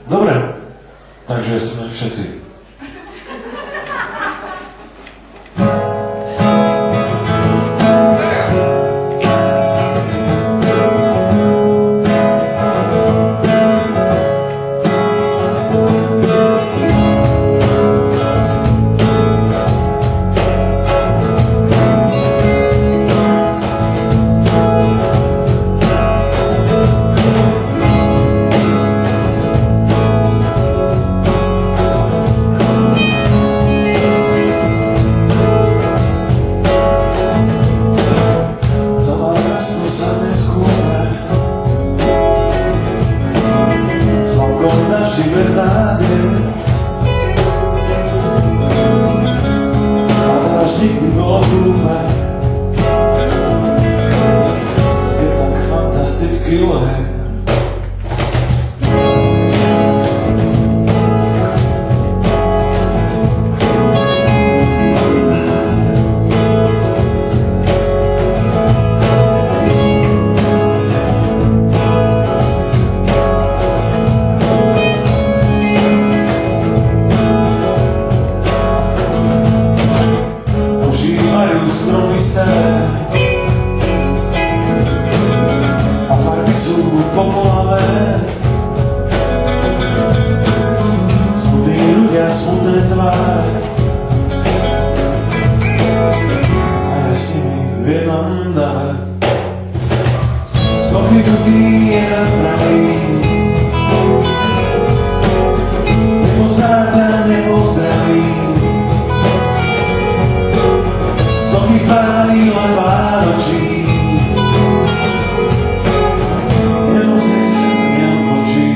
Dobre, takže sme všetci. Bez nádej a dáždik by bolo hlúpe, keď tak fantasticky leje. Stromy staré a farby sú popolavé. Smutní ľudia, smutné tváre a ja s nimi v jednom dave. Z nohy ľudí jeden pravý, nepozná ťa, nepozdraví. Tvári len váročí, neozrie sa, neodbočí.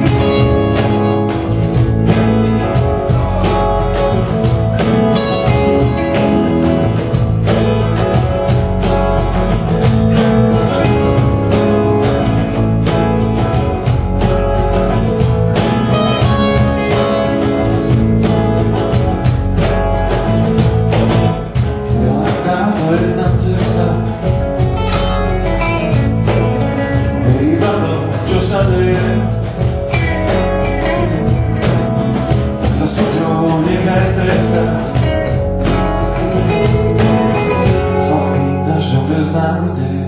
Jedna cesta je iba to, čo sa deje, tak sa súďou nechaj trestať sladkým dažďom bez nádeje.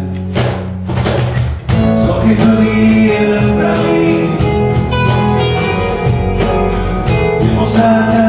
Z oky ľudí jeden pravý, nepozná ťa,